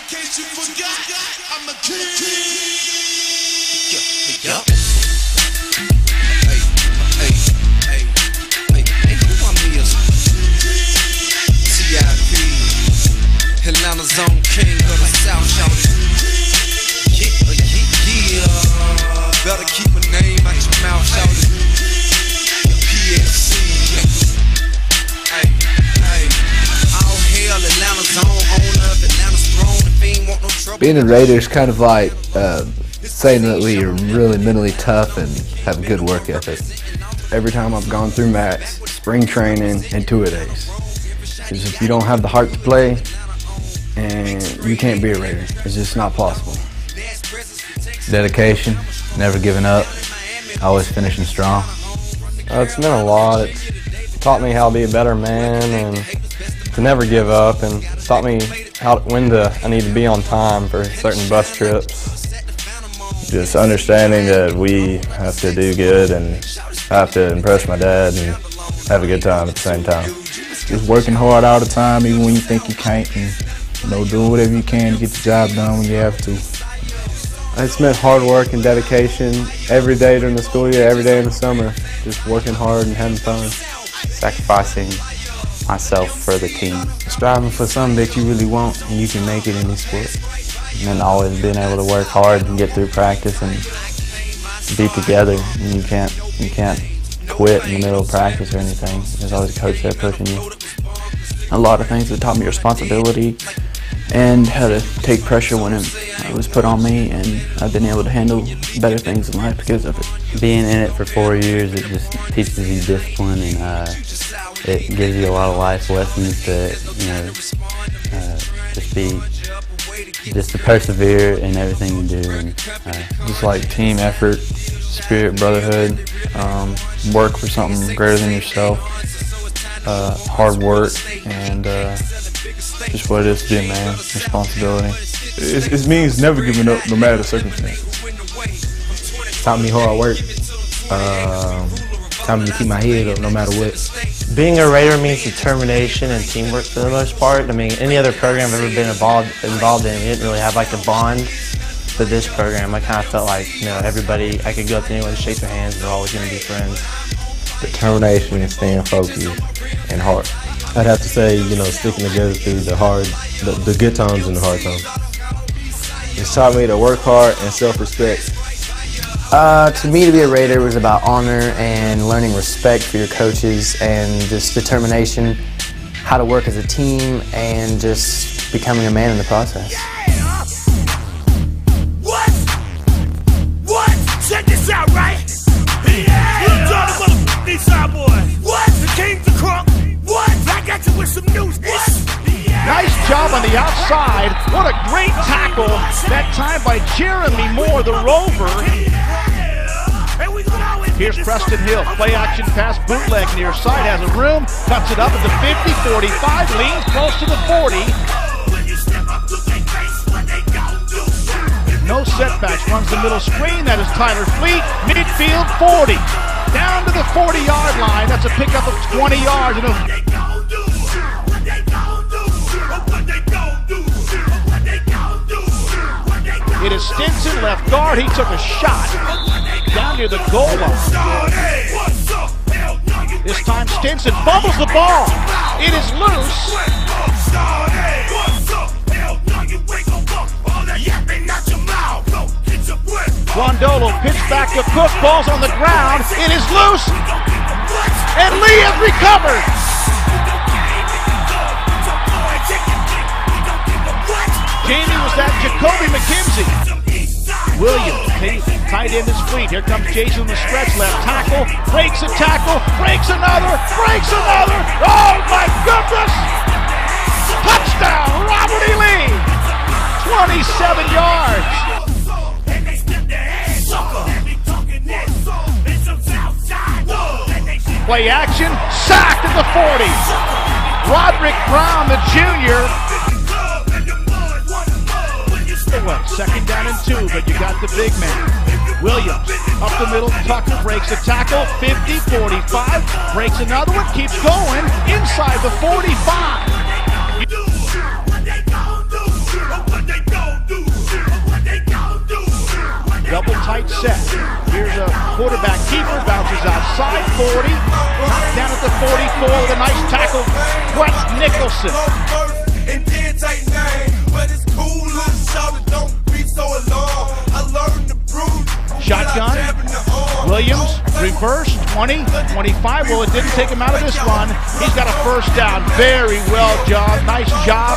case you forgot, I'm a king. Yup. Hey, who my meals? TIP, Atlanta Zone King of the South, shouted. Yeah. Better keep a name out your mouth, shouted. PSC. Hey. All hail Atlanta Zone owner of Atlanta's throne. If he ain't want no trouble. Being a Raider is kind of like saying that we are really mentally tough and have a good work ethic. Every time I've gone through mats, spring training, and two-a-days, because if you don't have the heart to play, and you can't be a Raider, it's just not possible. Dedication, never giving up, always finishing strong. It's meant a lot. It's taught me how to be a better man and to never give up, and taught me when I need to be on time for certain bus trips. Just understanding that we have to do good and have to impress my dad and have a good time at the same time. Just working hard all the time, even when you think you can't, and doing whatever you can to get the job done when you have to. It's meant hard work and dedication every day during the school year, every day in the summer. Just working hard and having fun. Sacrificing myself for the team. Striving for something that you really want and you can make it in this sport. And then always being able to work hard and get through practice and be together. And you can't quit in the middle of practice or anything. There's always a coach there pushing you. A lot of things that taught me responsibility and how to take pressure when it was put on me, and I've been able to handle better things in life because of it. Being in it for 4 years, it just teaches you discipline, and it gives you a lot of life lessons to, just to persevere in everything you do, and Just like team effort, spirit, brotherhood, work for something greater than yourself, hard work, and just what it is to be a man, responsibility. It means never giving up no matter the circumstances. Taught me hard work. Taught me to keep my head up no matter what. Being a Raider means determination and teamwork for the most part. I mean, any other program I've ever been involved in, we didn't really have like a bond. But this program, I kind of felt like, everybody, I could go up to anyone and shake their hands, we're always going to be friends. Determination and staying focused and hard. I'd have to say, sticking together through the good times and the hard times. It's taught me to work hard and self-respect. To me, to be a Raider was about honor and learning respect for your coaches and just determination, how to work as a team, and just becoming a man in the process. What? Check this out, right? Yeah! We're talking about these side boys. What? The King's the Crunk. What? I got you with some news. What? Nice job on the outside. What a great tackle. That time by Jeremy Moore, the Rover. Here's Preston Hill. Play action pass, bootleg near side. Has a room. Cuts it up at the 50, 45. Leans close to the 40. No setbacks. Runs the middle screen. That is Tyler Fleet. Midfield 40. Down to the 40-yard line. That's a pickup of 20 yards. It is Stinson, left guard. He took a shot down near the goal line. This time Stinson fumbles the ball. It is loose. Rondolo pitched back to Cook. Ball's on the ground. It is loose. And Lee has recovered. Jamie was that Jacoby McKenzie. Williams, tight end is Fleet. Here comes Jason on the stretch, left tackle. Breaks a tackle, breaks another, breaks another. Oh my goodness! Touchdown, Robert E. Lee! 27 yards. Play action, sacked at the 40. Roderick Brown, the junior. Second down and 2, but you got the big man. Williams, up the middle, Tucker breaks a tackle, 50, 45, breaks another one, keeps going, inside the 45. quarterback keeper, bounces outside 40, knocked down at the 44 with a nice tackle, Brett Nicholson. Shotgun, Williams, reverse, 20, 25, well it didn't take him out of this run. He's got a first down, very well done, nice job.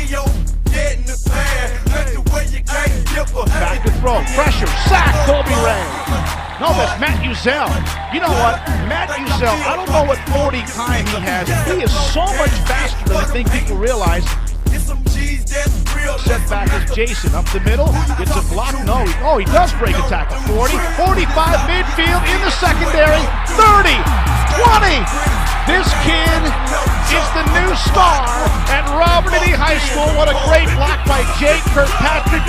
Back to throw, pressure, sack, Colby Ray. No, that's Matt Uzzell. You know what, Matt Uzzell, I don't know what 40 time he has. He is so much faster than I think people realize. Setback is Jason up the middle, gets a block, no, he does break a tackle. 40, 45 midfield in the secondary, 30, 20. This kid is the new star at Robert E. Lee High School. What a great block by Jake Kirkpatrick.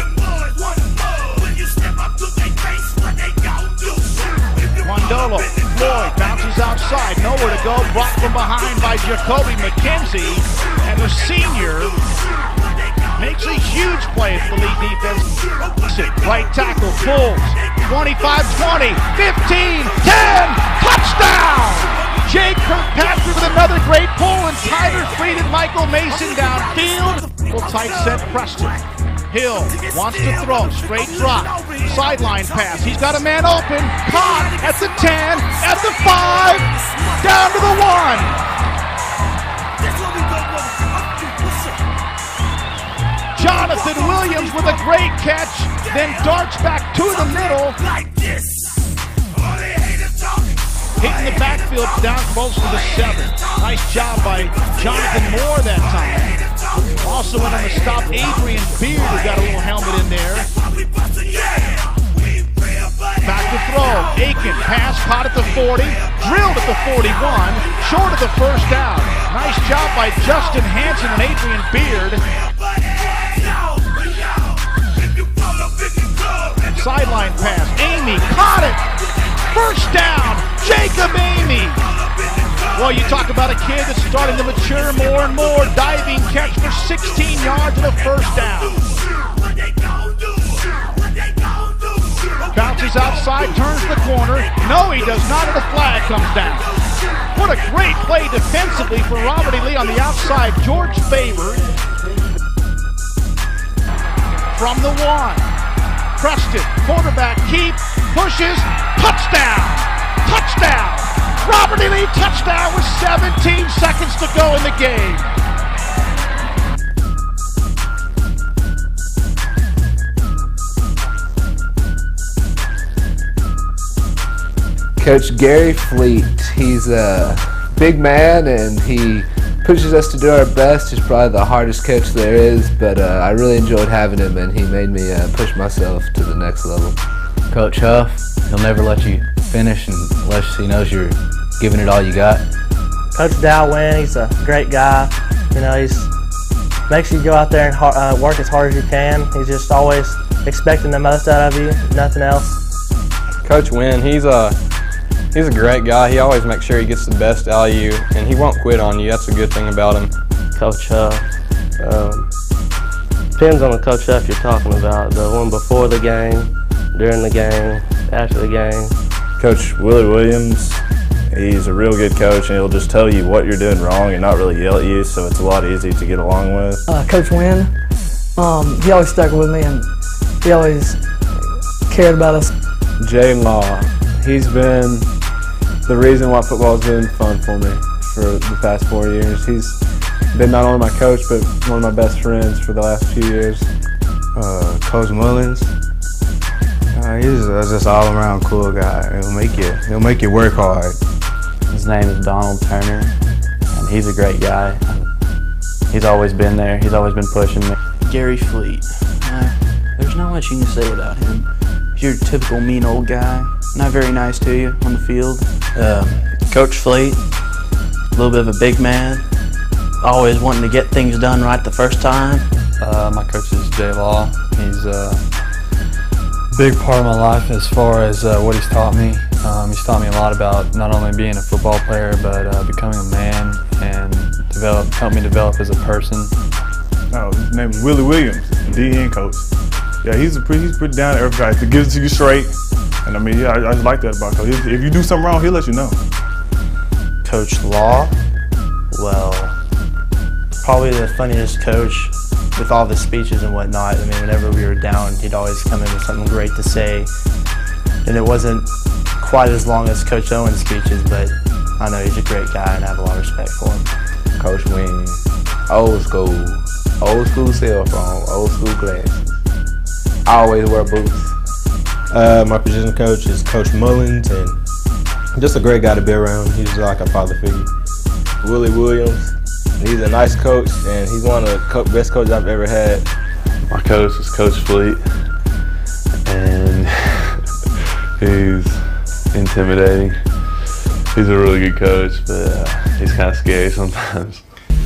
Mondolo, Floyd bounces outside, nowhere to go, brought from behind by Jacoby McKenzie, and the senior makes a huge play at the lead defense. Right tackle pulls, 25-20, 15, 10, touchdown! Jake Kirkpatrick with another great pull, and Tyler Freed and Michael Mason downfield. Little tight set Preston. Hill wants to throw, straight drop, sideline pass. He's got a man open, caught at the 10, at the 5, down to the 1. Jonathan Williams with a great catch, then darts back to the middle. Hitting the backfield down close to the 7. Nice job by Jonathan Moore that time. Also went on to stop Adrian Beard, who got a little helmet in there. Back to throw. Aiken, pass caught at the 40, drilled at the 41, short of the first down. Nice job by Justin Hansen and Adrian Beard. Sideline pass. Amy caught it. First down. Jacob Amy. Well, you talk about a kid that's starting to mature more and more. Diving catch for 16 yards and a first down. Bounces outside, turns the corner. No, he does not, and a flag comes down. What a great play defensively for Robert E. Lee on the outside. George Faber from the 1. Preston, quarterback keep, pushes, touchdown! Touchdown! Robert E. Lee touchdown with 17 seconds to go in the game. Coach Gary Fleet, he's a big man and he pushes us to do our best. He's probably the hardest coach there is, but I really enjoyed having him, and he made me push myself to the next level. Coach Huff, he'll never let you finish unless he knows you're giving it all you got. Coach Dowwin, he's a great guy. You know, he's makes you go out there and work as hard as you can. He's just always expecting the most out of you, nothing else. Coach Wynn, he's a great guy. He always makes sure he gets the best out of you, and he won't quit on you. That's a good thing about him. Coach Huff, depends on the Coach Huff you're talking about. The one before the game, during the game, after the game. Coach Willie Williams, he's a real good coach, and he'll just tell you what you're doing wrong and not really yell at you, so it's a lot easier to get along with. Coach Wynn, he always stuck with me, and he always cared about us. Jay Law, he's been the reason why football has been fun for me for the past 4 years. He's been not only my coach, but one of my best friends for the last few years. Coach Mullins, he's just all around cool guy. He'll make you work hard. His name is Donald Turner, and he's a great guy. He's always been there. He's always been pushing me. Gary Fleet, there's not much you can say about him. He's your typical mean old guy. Not very nice to you on the field. Coach Fleet, a little bit of a big man, always wanting to get things done right the first time. My coach is Jay Law. He's a big part of my life as far as what he's taught me. He's taught me a lot about not only being a football player, but becoming a man and help me develop as a person. His name is Willie Williams, DN coach. Yeah, he's pretty down to earth guy. He gives it to you straight. And I mean, yeah, I like that about Coach. If you do something wrong, he'll let you know. Coach Law, well, probably the funniest coach with all the speeches and whatnot. I mean, whenever we were down, he'd always come in with something great to say. And it wasn't quite as long as Coach Owen's speeches, but I know he's a great guy and I have a lot of respect for him. Coach Wing, old school cell phone, old school glasses. I always wear boots. My position coach is Coach Mullins, and just a great guy to be around. He's like a father figure. Willie Williams, he's a nice coach, and he's one of the best coaches I've ever had. My coach is Coach Fleet, and he's intimidating. He's a really good coach, but he's kind of scary sometimes.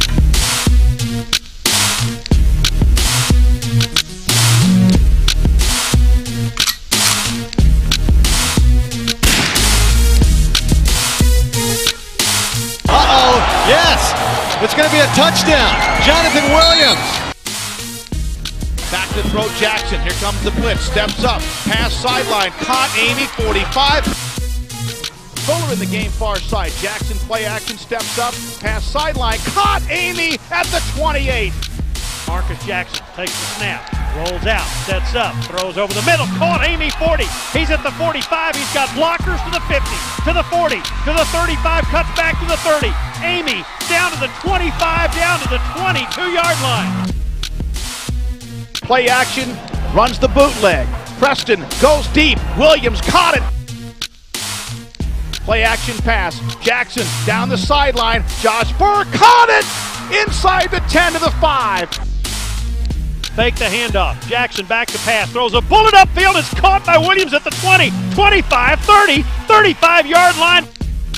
Yes, it's going to be a touchdown. Jonathan Williams. Back to throw Jackson. Here comes the blitz. Steps up. Pass sideline. Caught Amy, 45. Fuller in the game far side. Jackson play action. Steps up. Pass sideline. Caught Amy at the 28. Marcus Jackson takes the snap. Rolls out. Sets up. Throws over the middle. Caught Amy, 40. He's at the 45. He's got blockers to the 50. To the 40. To the 35. Cuts back to the 30. Amy down to the 25, down to the 22-yard line. Play action, runs the bootleg. Preston goes deep. Williams caught it. Play action pass. Jackson down the sideline. Josh Burr caught it inside the 10 to the 5. Fake the handoff. Jackson back to pass. Throws a bullet upfield. It's caught by Williams at the 20, 25, 30, 35-yard line.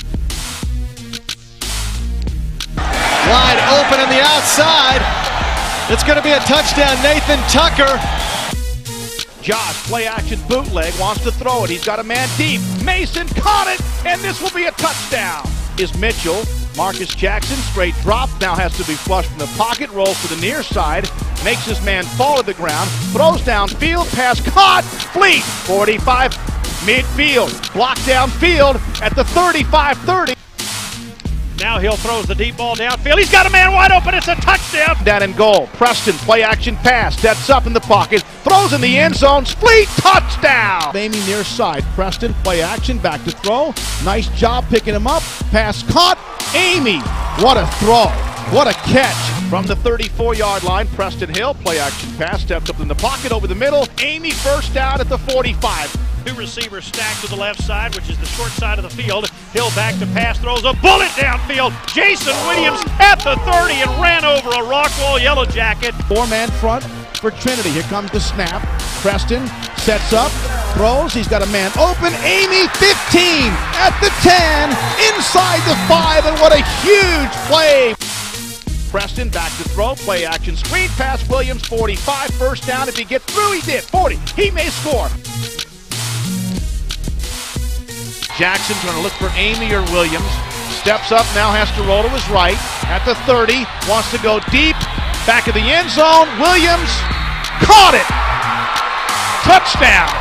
Wide open on the outside. It's going to be a touchdown, Nathan Tucker. Josh, play action bootleg, wants to throw it. He's got a man deep. Mason caught it, and this will be a touchdown. Is Mitchell. Marcus Jackson, straight drop, now has to be flushed from the pocket, rolls to the near side, makes his man fall to the ground, throws downfield, pass caught, Fleet, 45, midfield, blocked downfield at the 35-30. Now Hill throws the deep ball downfield. He's got a man wide open. It's a touchdown. Down and goal. Preston, play action pass. Steps up in the pocket. Throws in the end zone. Fleet, touchdown. Amy near side. Preston, play action. Back to throw. Nice job picking him up. Pass caught. Amy, what a throw. What a catch from the 34-yard line. Preston Hill, play action pass. Steps up in the pocket over the middle. Amy first down at the 45. Two receivers stacked to the left side, which is the short side of the field. Hill back to pass, throws a bullet downfield. Jason Williams at the 30 and ran over a Rockwall Yellow Jacket. Four-man front for Trinity. Here comes the snap. Preston sets up, throws. He's got a man open. Amy, 15 at the 10, inside the 5, and what a huge play. Preston back to throw, play action screen pass. Williams, 45, first down. If he gets through, he did. 40, he may score. Jackson's going to look for Amy or Williams. Steps up, now has to roll to his right. At the 30, wants to go deep. Back of the end zone, Williams caught it. Touchdown.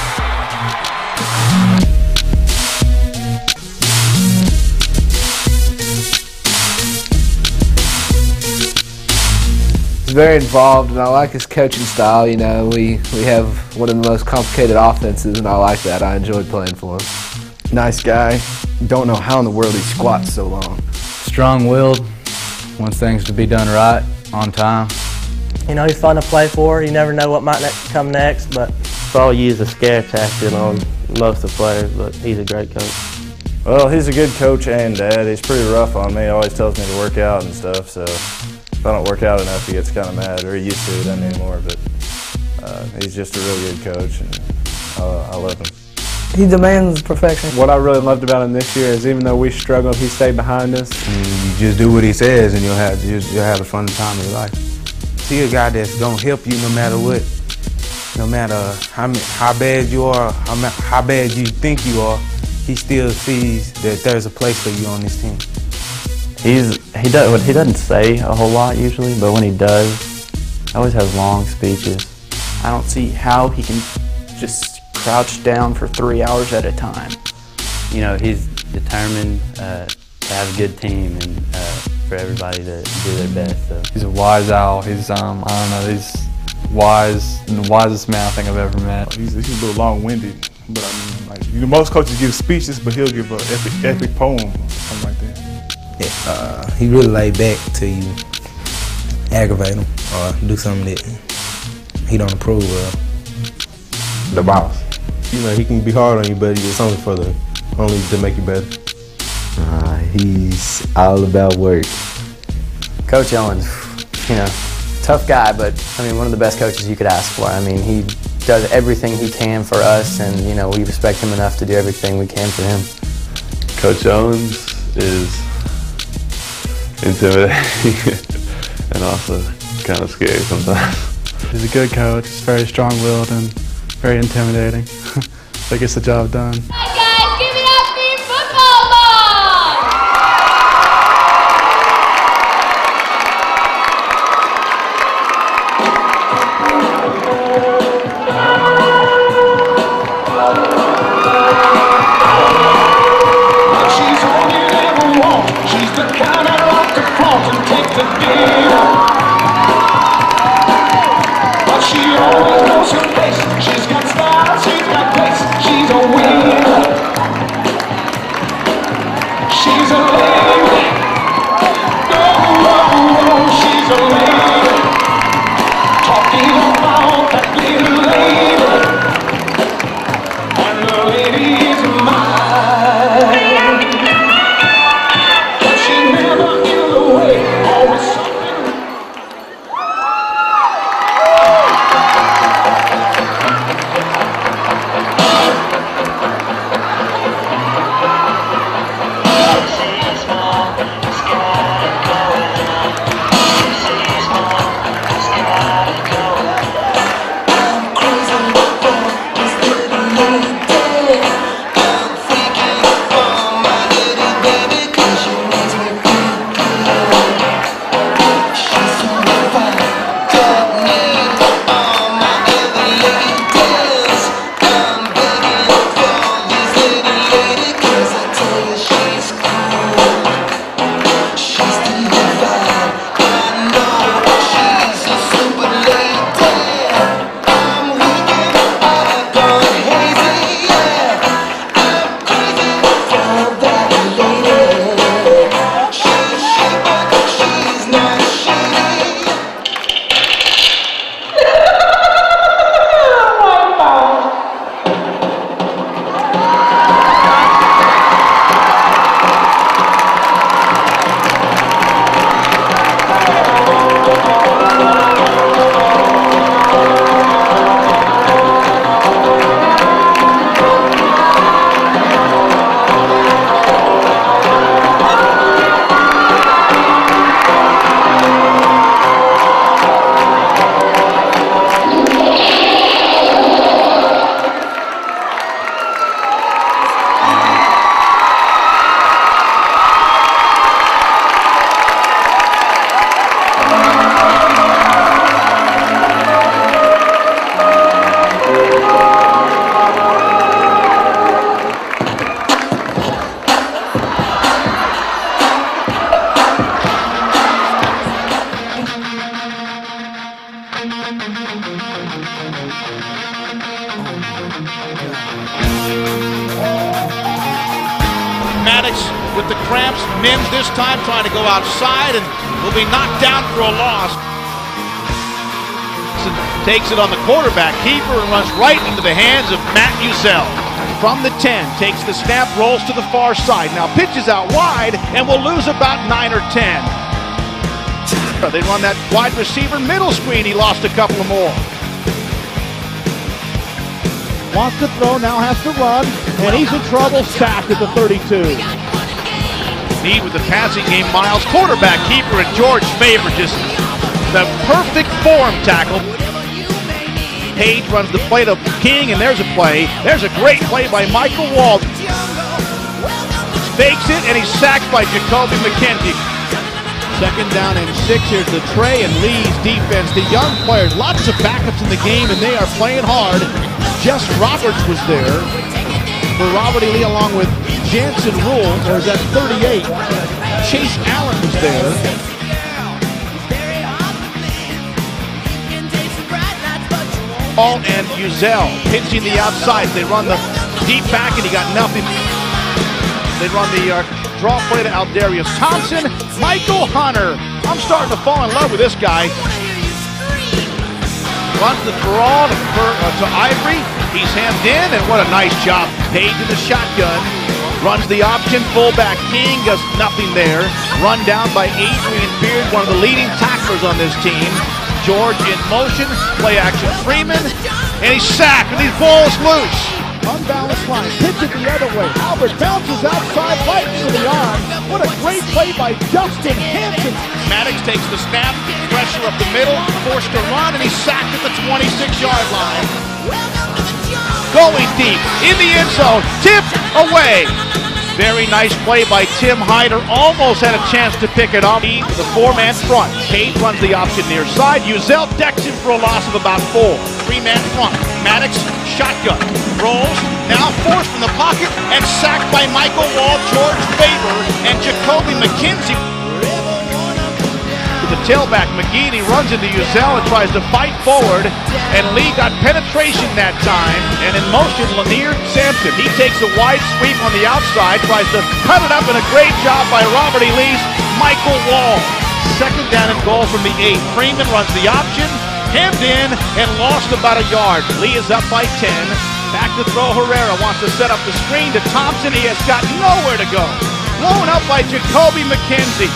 He's very involved, and I like his coaching style. You know, we have one of the most complicated offenses, and I like that. I enjoyed playing for him. Nice guy. Don't know how in the world he squats so long. Strong-willed, wants things to be done right, on time. You know, he's fun to play for. You never know what might come next, but probably use a scare tactic on most of the players, but he's a great coach. Well, he's a good coach and dad. He's pretty rough on me. He always tells me to work out and stuff, so if I don't work out enough, he gets kind of mad, or he used to, he doesn't anymore, but he's just a really good coach, and I love him. He demands perfection. What I really loved about him this year is even though we struggled, he stayed behind us. And you just do what he says, and you'll have a fun time of your life. See a guy that's gonna help you no matter what, no matter how bad you are, how bad you think you are. He still sees that there's a place for you on this team. He doesn't say a whole lot usually, but when he does, he always has long speeches. I don't see how he can just crouched down for 3 hours at a time. You know, he's determined to have a good team and for everybody to do their best. So. He's a wise owl. He's, I don't know, he's wise and the wisest man I think I've ever met. He's a little long-winded, but I mean, like, you know, most coaches give speeches, but he'll give an epic poem, something like that. Yeah, he really laid back till you aggravate him or do something that he don't approve of. The boss. You know, he can be hard on you, but it's only to make you better. He's all about work. Coach Owens, you know, tough guy, but I mean, one of the best coaches you could ask for. I mean, he does everything he can for us, and you know, we respect him enough to do everything we can for him. Coach Owens is intimidating and also kind of scary sometimes. He's a good coach. He's very strong-willed and very intimidating. But gets the job done. Maddox with the cramps. Mims this time trying to go outside and will be knocked down for a loss. Takes it on the quarterback keeper and runs right into the hands of Matt Uzel. From the 10, takes the snap, rolls to the far side. Now pitches out wide and will lose about 9 or 10. They run that wide receiver middle screen. He lost a couple of more. Wants to throw, now has to run, and he's in trouble, sacked at the 32. Need with the passing game, Miles, quarterback keeper, and George Faber just the perfect form tackle. Page runs the play to King, and there's a play. There's a great play by Michael Wald. Fakes it, and he's sacked by Jacoby McKenzie. Second down and 6. Here's the Trey and Lee's defense. The young players, lots of backups in the game, and they are playing hard. Jess Roberts was there for Robert E. Lee along with Jansen Rule, or is that 38? Chase Allen was there. All and Uzel pitching the outside. They run the deep back and he got nothing. They run the draw play to Aldarius Thompson. Michael Hunter. I'm starting to fall in love with this guy. Runs the draw to Ivory. He's hemmed in, and what a nice job. Page in the shotgun. Runs the option. Fullback King does nothing there. Run down by Adrian Beard, one of the leading tacklers on this team. George in motion, play action Freeman, and he's sacked, and these balls loose. Unbalanced line, pitch it the other way. Albert bounces outside, right to the arm. What a great play by Justin Hansen. Maddox takes the snap, pressure up the middle, forced to run, and he's sacked at the 26-yard line. Going deep, in the end zone, tipped away. Very nice play by Tim Hyder. Almost had a chance to pick it up. The four-man front. Cade runs the option near side. Uzel decks him for a loss of about 4. Three-man front. Maddox, shotgun. Rolls, now forced from the pocket and sacked by Michael Wall, George Faber, and Jacoby McKenzie. To the tailback, McGee, and he runs into Uzel and tries to fight forward, and Lee got penetration that time, and in motion, Lanier Sampson. He takes a wide sweep on the outside, tries to cut it up, and a great job by Robert E. Lee's Michael Wall. Second down and goal from the 8. Freeman runs the option, hemmed in, and lost about a yard. Lee is up by 10. Back to throw. Herrera wants to set up the screen to Thompson. He has got nowhere to go. Blown up by Jacoby McKenzie.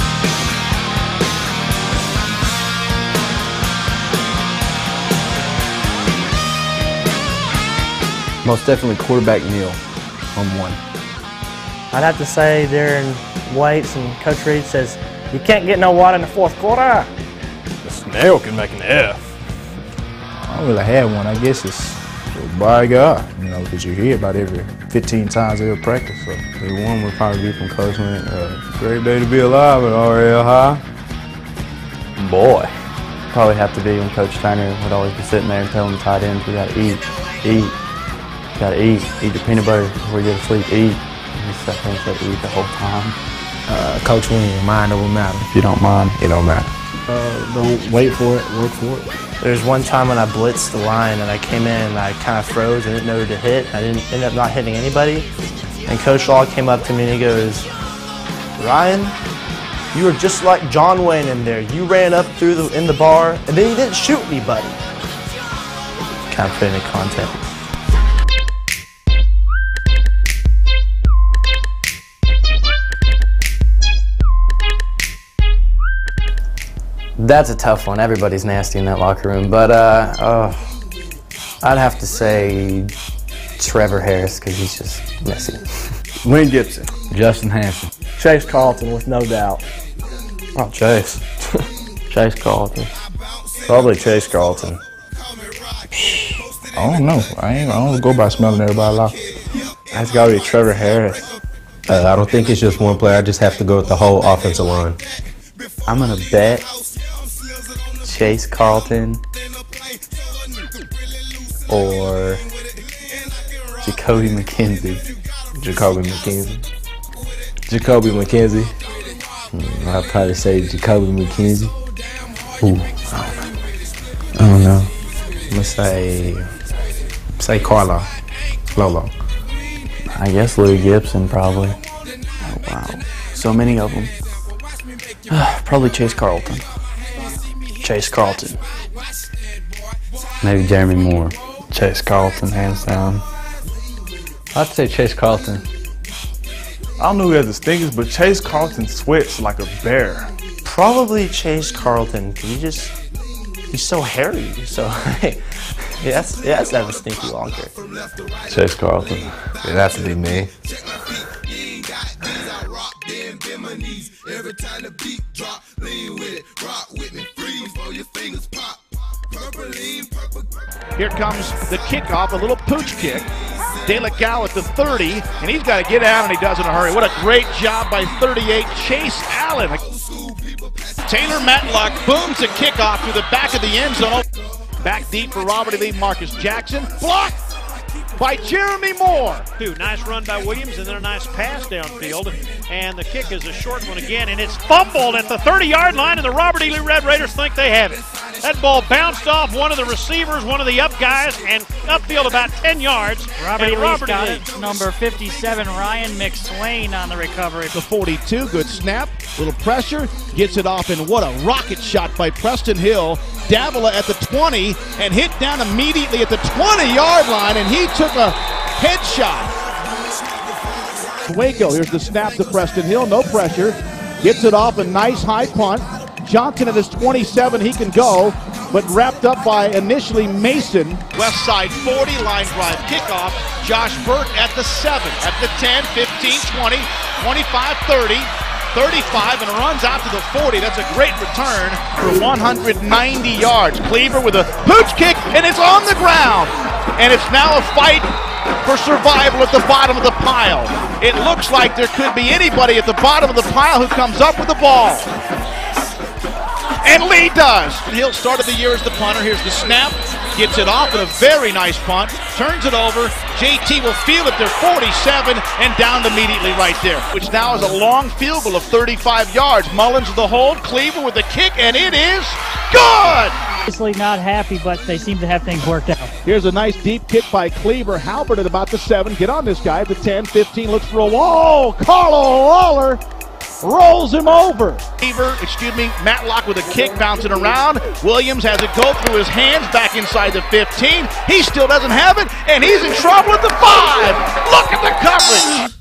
Most definitely quarterback Neil on 1. I'd have to say during weights, and Coach Reed says, you can't get no water in the fourth quarter. The snail can make an F. I don't really have one. I guess it's by God, you know, because you hear about every 15 times every practice. So the one would probably be from Coach Wayne. Great day to be alive at RL High. Boy, probably have to be when Coach Steiner would always be sitting there and telling the tight ends, we gotta eat. Gotta eat your peanut butter before you go to sleep, eat. And he sat there and said eat the whole time. Coach Wayne, mind over matter. If you don't mind, it don't matter. Don't wait for it, work for it. There's one time when I blitzed the line and I came in and I kind of froze and didn't know who to hit. I didn't end up not hitting anybody. And Coach Law came up to me and he goes, Ryan, you were just like John Wayne in there. You ran up in the bar and then you didn't shoot anybody. Kind of put into context. That's a tough one. Everybody's nasty in that locker room. But I'd have to say Trevor Harris because he's just messy. Wayne Gibson. Justin Hansen. Chase Carlton with no doubt. Oh, Chase. Chase Carlton. Probably Chase Carlton. I don't know. I don't go by smelling everybody out. That's got to be Trevor Harris. I don't think it's just one player. I just have to go with the whole offensive line. I'm going to bet Chase Carlton or Jacoby McKenzie. Jacoby McKenzie. I'll probably say Jacoby McKenzie. Ooh, I don't know. I'm going to say Carlo. Lolo. I guess Louis Gibson probably. Oh, wow. So many of them. Probably Chase Carlton. Chase Carlton. Maybe Jeremy Moore. Chase Carlton, hands down. I'd say Chase Carlton. I don't know who has the stinkers, but Chase Carlton sweats like a bear. Probably Chase Carlton. He's so hairy. So he has to have a stinky long hair. Chase Carlton. It'd have to be me. Here comes the kickoff, a little pooch kick. De La Gal at the 30, and he's got to get out, and he does in a hurry. What a great job by 38, Chase Allen. Taylor Matlock booms a kickoff to the back of the end zone. Back deep for Robert E. Lee, Marcus Jackson. Blocked by Jeremy Moore. Nice run by Williams and then a nice pass downfield. And the kick is a short one again, and it's fumbled at the 30-yard line, and the Robert E. Lee Red Raiders think they have it. That ball bounced off one of the receivers, one of the up guys, and upfield about 10 yards. Robert E. Lee's got it. Number 57, Ryan McSwain on the recovery. The 42, good snap, little pressure, gets it off, and what a rocket shot by Preston Hill. Davila at the 20 and hit down immediately at the 20-yard line, and he took a headshot. Waco, here's the snap to Preston Hill, no pressure, gets it off, a nice high punt. Johnson at his 27, he can go, but wrapped up by initially Mason. West side 40, line drive kickoff. Josh Burt at the 7, at the 10, 15, 20, 25, 30. 35 and runs out to the 40. That's a great return for 190 yards. Cleaver with a pooch kick, and it's on the ground. And it's now a fight for survival at the bottom of the pile. It looks like there could be anybody at the bottom of the pile who comes up with the ball. And Lee does. Hill started the year as the punter. Here's the snap. Gets it off with a very nice punt. Turns it over. JT will field it there, 47, and downed immediately right there, which now is a long field goal of 35 yards. Mullins with the hold. Cleaver with the kick, and it is good! Obviously not happy, but they seem to have things worked out. Here's a nice deep kick by Cleaver. Halbert at about the 7. Get on this guy at the 10, 15. Looks for a wall. Carlo Lawler rolls him over. Matlock with a kick bouncing around. Williams has it go through his hands back inside the 15. He still doesn't have it, and he's in trouble at the 5. Look at the coverage.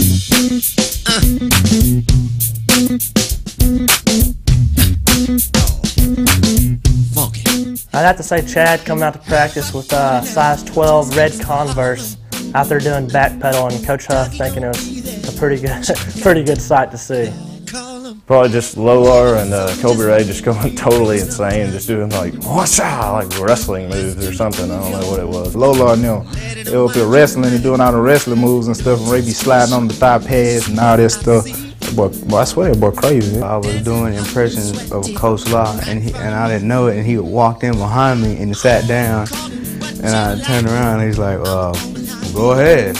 I'd have to say Chad coming out to practice with size 12 red Converse out there doing backpedaling. Coach Huff thinking it was a pretty good sight to see. Probably just Lolar and Kobe Ray just going totally insane, just doing like wrestling moves or something. I don't know what it was. Lolar and them, they up here wrestling and doing all the wrestling moves and stuff, and Ray be sliding on the thigh pads and all that stuff. Boy, I swear, boy, crazy. I was doing impressions of Coach Law, and I didn't know it, and he walked in behind me and he sat down, and I turned around and he's like, go ahead.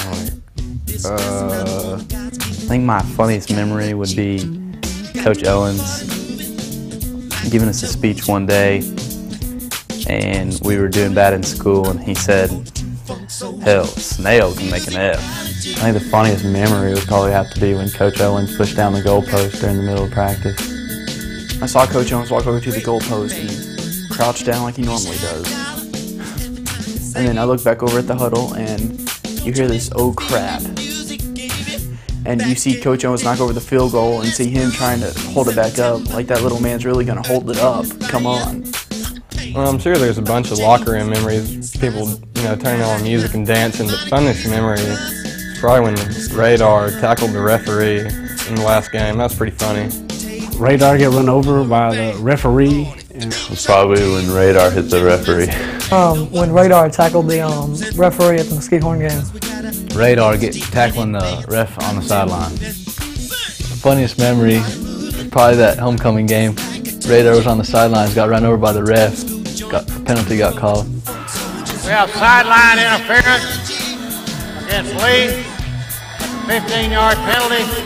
I think my funniest memory would be Coach Owens giving us a speech one day, and we were doing bad in school, and he said, hell, snail can make an F. I think the funniest memory would probably have to be when Coach Owens pushed down the goalpost during the middle of practice. I saw Coach Owens walk over to the goalpost and crouch down like he normally does. And then I look back over at the huddle and you hear this, oh crap. And you see Coach Owens knock over the field goal and see him trying to hold it back up. Like that little man's really going to hold it up. Come on. Well, I'm sure there's a bunch of locker room memories, people, turning on music and dancing, but funniest memory is probably when Radar tackled the referee in the last game. That was pretty funny. Radar get run over by the referee. It's probably when Radar hit the referee. When Radar tackled the referee at the Mesquite Horn game. Radar tackling the ref on the sideline. Funniest memory, probably that homecoming game. Radar was on the sidelines, got run over by the ref. Penalty got called. We have sideline interference against Lee. 15-yard penalty.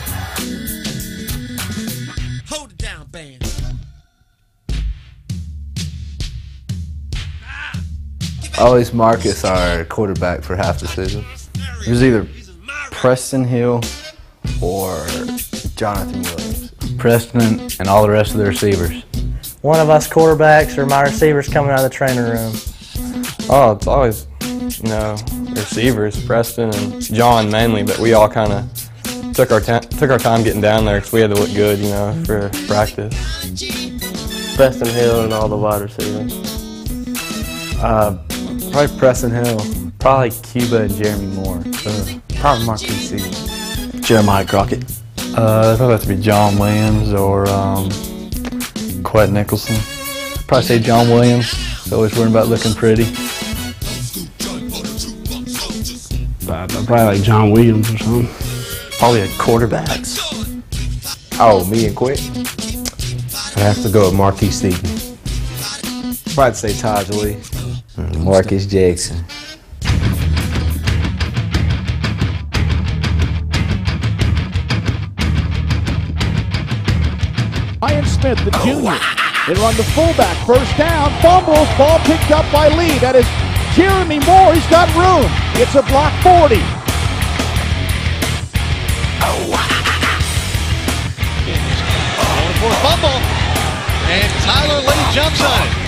Hold it down, band. Always Marcus, our quarterback for half the season. It was either Preston Hill or Jonathan Williams. Preston and all the rest of the receivers. One of us quarterbacks or my receivers coming out of the training room. Oh, it's always, receivers, Preston and John mainly, but we all kind of took our time getting down there because we had to look good, for practice. Preston Hill and all the wide receivers. Probably Preston Hill. Probably Cuba and Jeremy Moore. Probably Marquis C. Jeremiah Crockett. It'd probably have to be John Williams or Quet Nicholson. Probably say John Williams. He's always worrying about looking pretty. Probably like John Williams or something. Probably at quarterbacks. Oh, me and Quet? I'd have to go with Marquis Stevens. Probably say Taj Lee. Marcus Jackson. Ryan Smith, the junior. They run the fullback, first down, fumbles, ball picked up by Lee. That is Jeremy Moore, he's got room. It's a block 40. Going for a fumble, and Tyler Lee jumps on it.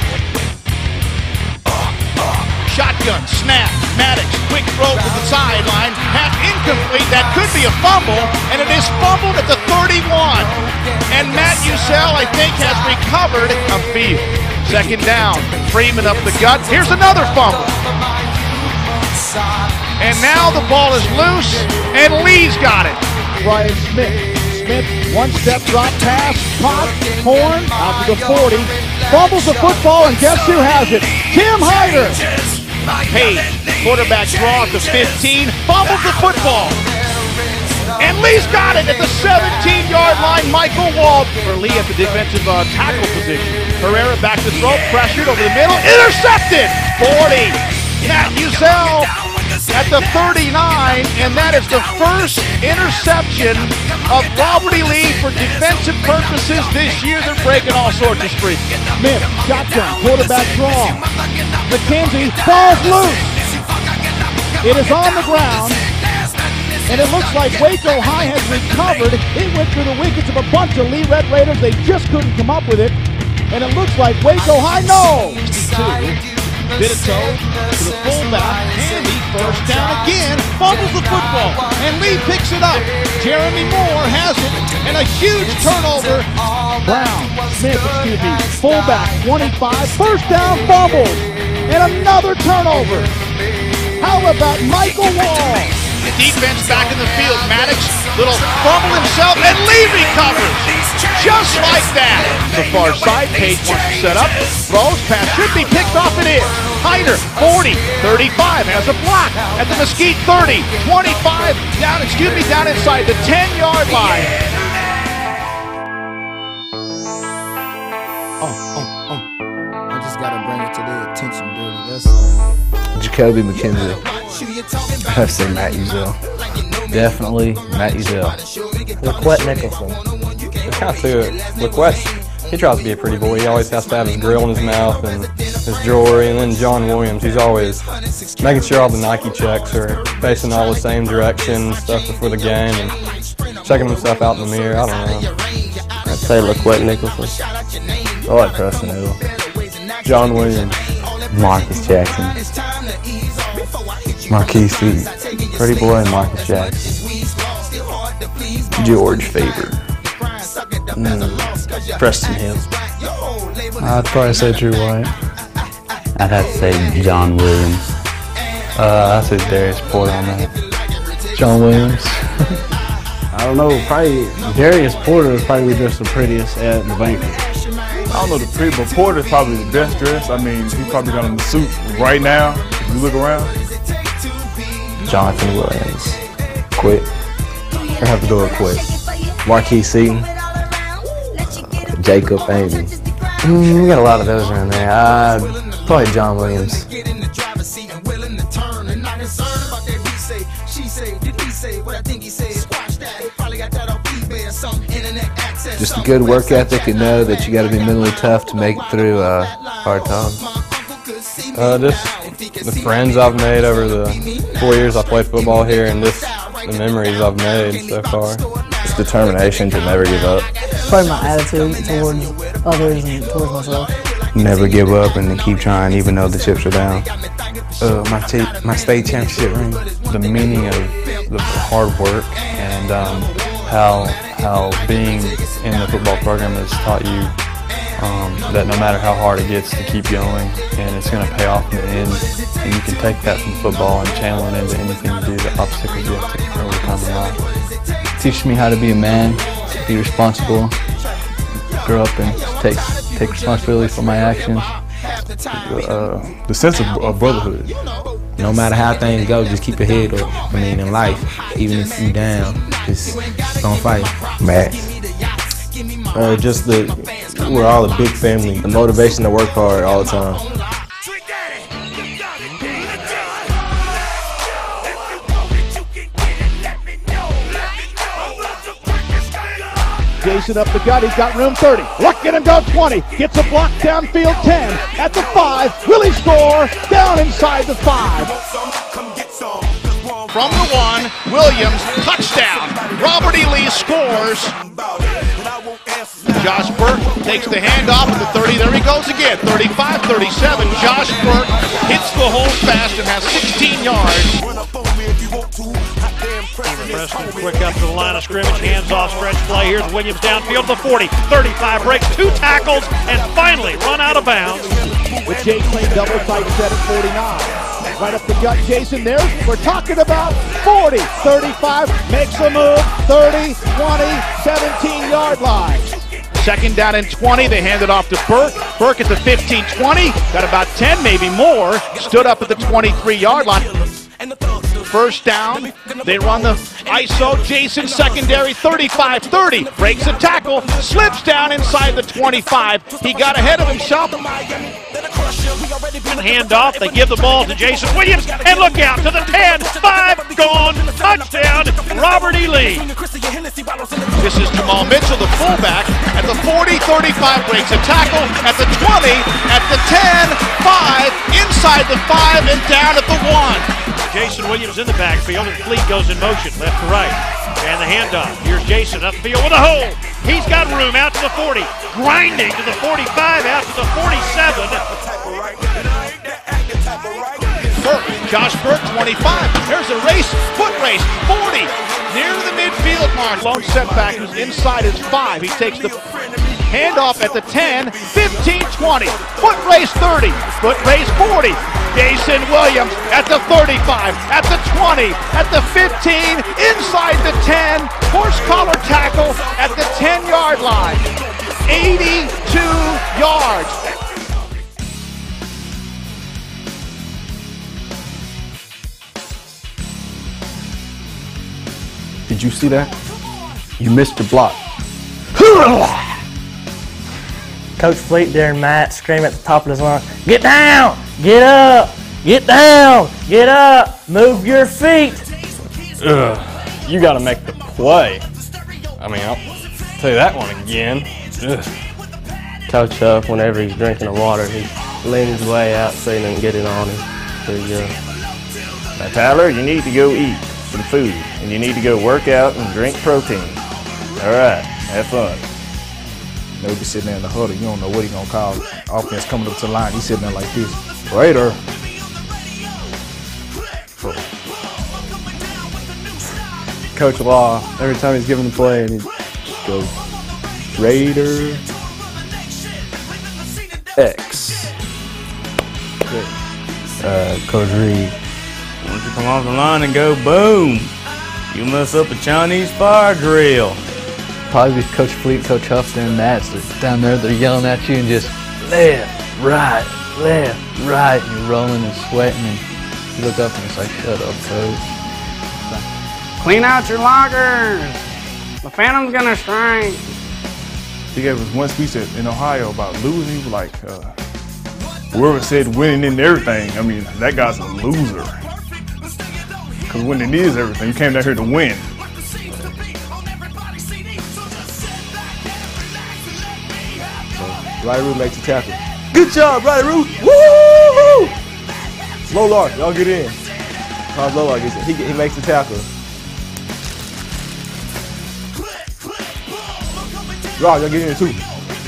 Shotgun, snap, Maddox, quick throw to the sideline, half incomplete, that could be a fumble, and it is fumbled at the 31. And Matt Ussel, I think, has recovered a field. Second down, Freeman up the gut, here's another fumble. And now the ball is loose, and Lee's got it. Ryan Smith, one-step drop pass, caught, Horn, out to the 40, fumbles the football, and guess who has it? Tim Hyder. Page, quarterback draw at the 15, fumbles the football. And Lee's got it at the 17-yard line. Michael Wald for Lee at the defensive tackle position. Herrera back to throw, pressured over the middle, intercepted. 40. Matt Ussel at the 39, and that is the first interception of Robert E. Lee for defensive purposes this year. They're breaking all sorts of streaks. Smith, shotgun, quarterback draw. McKenzie, ball's loose. It is on the ground, and it looks like Waco High has recovered. It went through the wickets of a bunch of Lee Red Raiders. They just couldn't come up with it, and it looks like Waco High, no! Bitito to the fullback, Handy, first down again, fumbles the football, and Lee picks it up. Jeremy Moore has it, and a huge turnover. Brown, Smith, fullback, 25, first down, fumbles, and another turnover. How about Michael Wall? The defense back in the field, Maddox, little fumble himself, and Lee recovers. Just like that. The far side, Page wants to set up, throws, pass should be picked off, it is. Hyder, 40, 35, has a block at the Mesquite 30, 25, down inside the 10-yard line. I just gotta bring it to their attention, Dirty. That's Jacoby McKenzie. I have to say Matt Ussel. Definitely Matt Ussel. LaQuette Nicholson. There's kind of to it. LaQuette, he tries to be a pretty boy. He always has to have his grill in his mouth and his jewelry. And then John Williams, he's always making sure all the Nike checks are facing all the same direction, stuff before the game, and checking himself out in the mirror. I don't know. I'd say LaQuette Nicholson. I like Preston Hill. John Williams. Marcus Jackson. Marquise Seaton. Pretty boy and Marcus Jackson. George Faber. Preston Hill. I'd probably say Drew White. I'd have to say John Williams. I'd say Darius Porter on that. John Williams. I don't know, probably Darius Porter is probably just the prettiest at the banquet. I don't know the pretty, but Porter's probably the best dressed. I mean, he probably got on the suit right now. If you look around. Jonathan Williams. Quick. I have to go with Quick. Marquise Seaton. Jacob Amy. We got a lot of those around there. Probably John Williams. Just a good work ethic and know that you got to be mentally tough to make it through hard times. Just the friends I've made over the 4 years I played football here, and just the memories I've made so far. Just determination to never give up. Probably my attitude towards others and towards myself. Never give up and to keep trying even though the chips are down. My state championship ring. The meaning of the hard work and how being in the football program has taught you that no matter how hard it gets to keep going, and it's going to pay off in the end, and you can take that from football and channel it into anything you do, the obstacles you have to overcome in life. Teaches me how to be a man, to be responsible, grow up and take responsibility for my actions. The sense of brotherhood. No matter how things go, just keep your head up. I mean, in life, even if you're down, just don't fight. Max. Just the We're all a big family. The motivation to work hard all the time. Jason up the gut, he's got room 30. Look at him go 20. Gets a block downfield 10. At the 5, will he score? Down inside the 5. From the 1, Williams, touchdown. Robert E. Lee scores. Josh Burke takes the handoff at the 30. There he goes again. 35-37. Josh Burke hits the hole fast and has 16 yards. Preston quick up to the line of scrimmage, hands off, stretch play. Here's Williams downfield to the 40, 35, breaks 2 tackles, and finally run out of bounds. With Jay Clay double tight set at 49. Right up the gut, Jason there. We're talking about 40, 35, makes a move, 30, 20, 17-yard line. Second down and 20, they hand it off to Burke. Burke at the 15-20, got about 10, maybe more. Stood up at the 23-yard line. First down, they run the ISO, Jason secondary, 35-30, breaks a tackle, slips down inside the 25. He got ahead of himself. Handoff, they give the ball to Jason Williams, and look out to the 10, 5, gone, touchdown, Robert E. Lee. This is Jamal Mitchell, the fullback, at the 40, 35, breaks a tackle, at the 20, at the 10, 5, inside the 5, and down at the 1. Jason Williams in the backfield, and Fleet goes in motion, left to right. And the handoff. Here's Jason up the field with a hole. He's got room out to the 40. Grinding to the 45, out to the 47. Josh Burke, 25. There's a race, foot race, 40. Near the midfield mark. Lone setback is inside his 5. He takes the handoff at the 10, 15, 20. Foot race 30. Foot race 40. Jason Williams at the 35, at the 20, at the 15, inside the 10, horse collar tackle at the 10-yard line. 82 yards. Did you see that? You missed your block. Coach Fleet during Matt scream at the top of his lungs, "Get down! Get up! Get down! Get up! Move your feet!" You got to make the play. I mean, I'll tell you that one again. Coach Huff, whenever he's drinking the water, he leans his way out so he doesn't get it on him. There you go. Now, Tyler, you need to go eat some food, and you need to go work out and drink protein. All right, have fun. They'll be sitting there in the huddle. You don't know what he's going to call. Offense coming up to the line. He's sitting there like this. Raider. Coach Law, every time he's giving the play, and he goes, Raider X. Coach Reed, once you come off the line and go boom, you mess up a Chinese fire drill. Probably Coach Fleet, Coach Huff, and Matt's down there. They're yelling at you and just left, right, and you're rolling and sweating, and you look up and it's like, shut up, Coach. Clean out your lockers. The Phantom's gonna strike. He gave us one speech in Ohio about losing. He was like, whoever said winning in everything, I mean, that guy's a loser. Because winning is everything. You came down here to win. Riley Root makes the tackle. Good job, Riley Root. Woo-hoo! Low Lark, y'all get in. Tom Low Lark gets in. He makes the tackle. Rob, y'all get in too.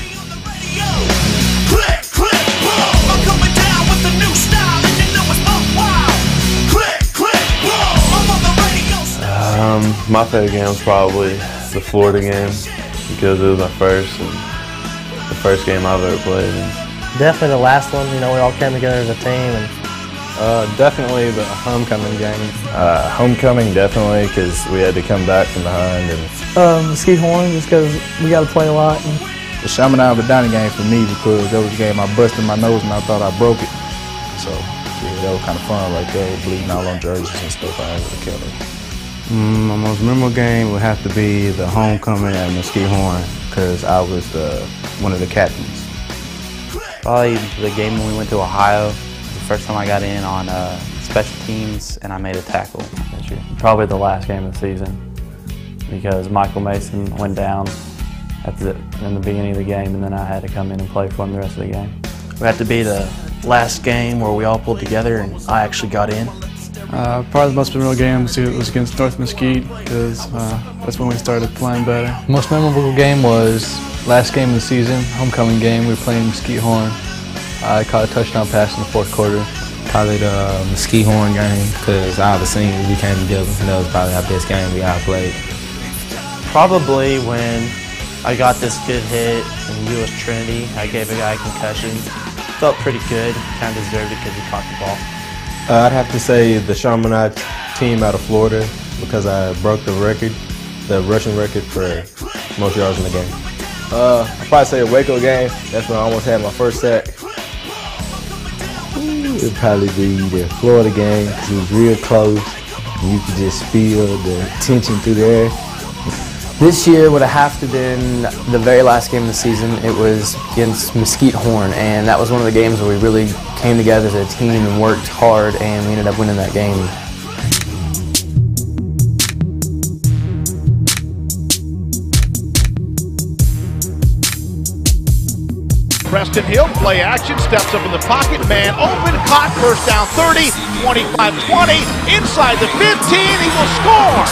My favorite game was probably the Florida game because it was my first and the first game I've ever played. Definitely the last one. You know, we all came together as a team. And definitely the homecoming game. Homecoming, definitely, because we had to come back from behind. And Mesquite Horn, just because we got to play a lot. And the Chaminade Vidani game for me because that was a game I busted my nose and I thought I broke it. So yeah, that was kind of fun right there, bleeding all on jerseys and stuff. I was killing. My most memorable game would have to be the homecoming at Mesquite Horn. because I was one of the captains. Probably the game when we went to Ohio. The first time I got in on special teams and I made a tackle that year. Probably the last game of the season because Michael Mason went down in the beginning of the game, and then I had to come in and play for him the rest of the game. We had to be the last game where we all pulled together and I actually got in. Probably the most memorable game was against North Mesquite because that's when we started playing better. Most memorable game was last game of the season, homecoming game. We were playing Mesquite Horn. I caught a touchdown pass in the fourth quarter. Probably the Mesquite Horn game because all the seniors, we came together. That was probably our best game we all played. Probably when I got this good hit in U.S. Trinity. I gave a guy a concussion. Felt pretty good. Kind of deserved it because he caught the ball. I'd have to say the Chaminade team out of Florida because I broke the record, the rushing record for most yards in the game. I'd probably say the Waco game. That's when I almost had my first sack. It'd probably be the Florida game because it was real close. You could just feel the tension through the air. This year would have to been the very last game of the season. It was against Mesquite Horn, and that was one of the games where we really came together as a team and worked hard, and we ended up winning that game. Preston Hill, play action, steps up in the pocket, man open, caught, first down 30, 25-20, inside the 15, he will score!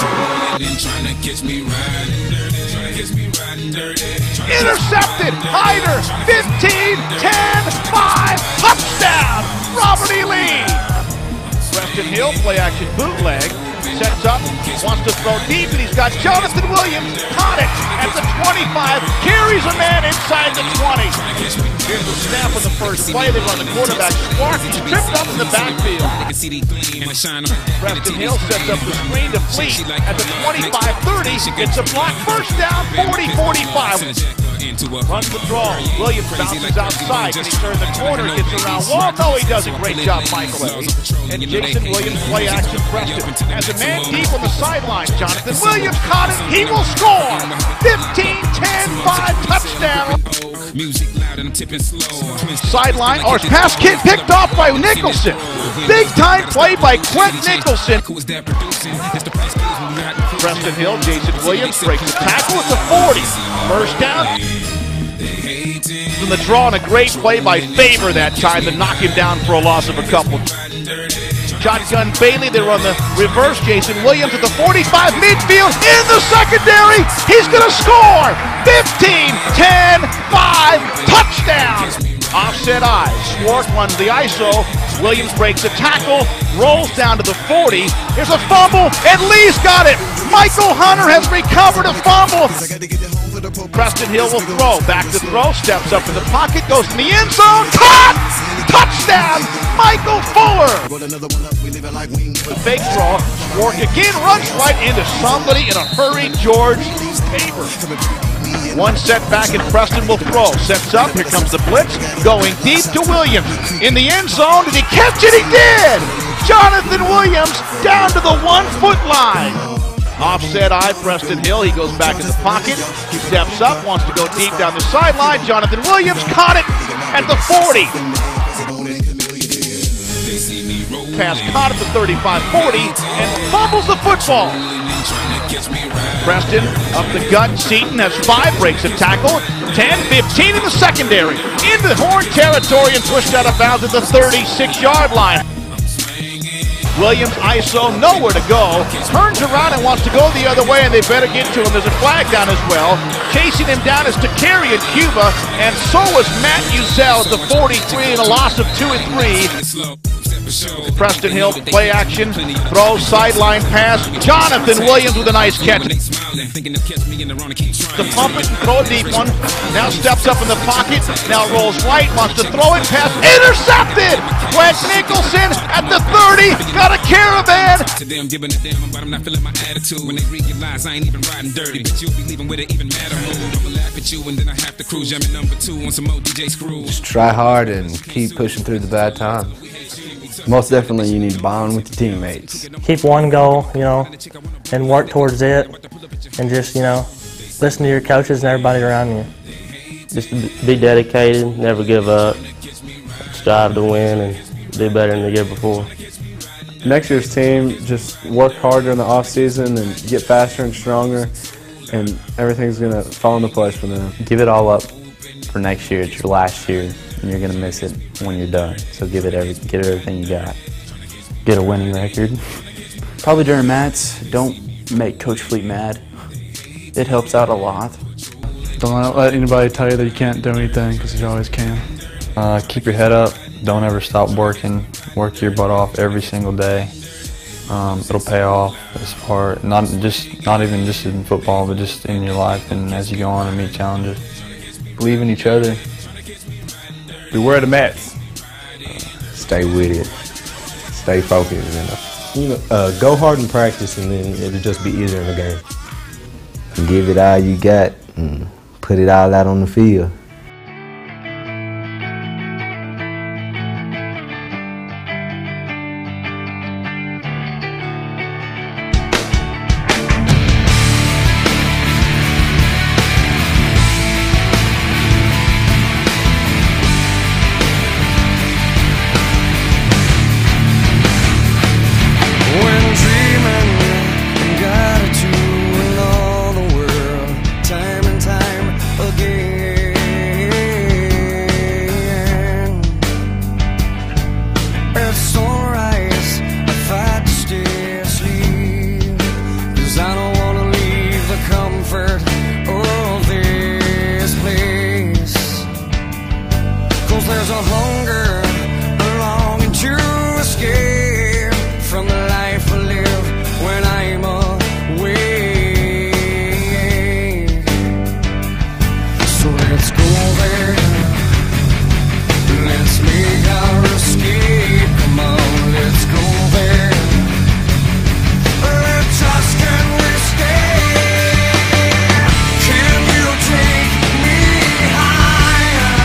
Intercepted, Hyder, 15, 10, 5, touchdown, Robert E. Lee! Preston Hill, play action bootleg, sets up, wants to throw deep, and he's got Jonathan Williams, caught it at the 25, carries a man inside the 20. Here's the snap of the first play, they run the quarterback, Spark, he's tripped up in the backfield. Preston Hill sets up the screen to Fleet at the 25-30, it's a block, first down, 40-45. Runs the draw. Williams bounces outside. Can he turn the corner? Gets around Wall. No, he does a great job, Michael A. And Jason Williams, play action, Preston. As a man deep on the sideline, Jonathan Williams caught it. He will score. 15, 10, 5, touchdown. Sideline, or pass kid picked off by Nicholson. Big time play by Quint Nicholson. Preston Hill, Jason Williams breaks the tackle at the 40. First down. In the draw, and a great play by Faber that time to knock him down for a loss of a couple. Shotgun Bailey, they run the reverse. Jason Williams at the 45, midfield, in the secondary. He's going to score. 15, 10, 5, touchdown. Offset eyes. Swart runs the ISO. Williams breaks the tackle, rolls down to the 40. Here's a fumble, and Lee's got it. Michael Hunter has recovered a fumble. Preston Hill will throw. Back to throw. Steps up in the pocket. Goes in the end zone. Caught! Touchdown! Michael Fuller! The fake throw. Swart again runs right into somebody in a hurry. George Faber. One set back and Preston will throw. Sets up. Here comes the blitz. Going deep to Williams. In the end zone. Did he catch it? He did! Jonathan Williams down to the 1-foot line. Offset eye, Preston Hill. He goes back in the pocket. He steps up, wants to go deep down the sideline. Jonathan Williams caught it at the 40. Pass caught at the 35-40 and fumbles the football. Preston up the gut. Seaton has 5, breaks a tackle. 10-15 in the secondary. Into Horn territory and pushed out of bounds at the 36-yard line. Williams, ISO, nowhere to go. Turns around and wants to go the other way, and they better get to him. There's a flag down as well. Chasing him down is Takarian Cuba, and so was Matt Uzel at the 43 in a loss of 2 and 3. Preston Hill, play action, throw, sideline pass. Jonathan Williams with a nice catch. To pump it and throw a deep one. Now steps up in the pocket. Now rolls right, wants to throw it, pass intercepted. Quint Nicholson at the 30, got a caravan. Just try hard and keep pushing through the bad time. Most definitely, you need to bond with your teammates. Keep one goal, and work towards it, and just, listen to your coaches and everybody around you. Just be dedicated, never give up, strive to win, and do better than the year before. Next year's team, just work harder in the off season and get faster and stronger, and everything's gonna fall into place for them. Give it all up for next year. It's your last year, and you're gonna miss it when you're done. So give it everything you got. Get a winning record. Probably during mats, don't make Coach Fleet mad. It helps out a lot. Don't let anybody tell you that you can't do anything, because you always can. Keep your head up. Don't ever stop working. Work your butt off every single day. It'll pay off as far, not even just in football, but just in your life and as you go on and meet challenges. Believe in each other. Beware the mats. Stay with it. Stay focused. Go hard in practice, and then it'll just be easier in the game. Give it all you got, and put it all out on the field. There's a hunger, a longing to escape from the life I live when I'm away. So let's go there, let's make our escape. Come on, let's go there. Let's ask, can we stay? Can you take me higher?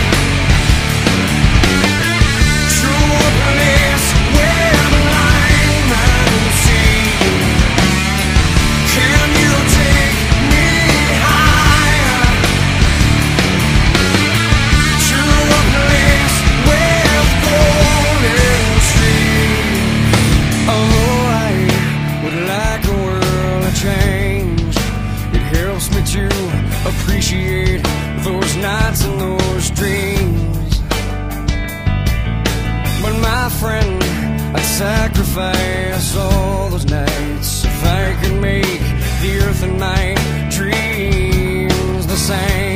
Appreciate those nights and those dreams. But my friend, I'd sacrifice all those nights if I could make the earth and my dreams the same.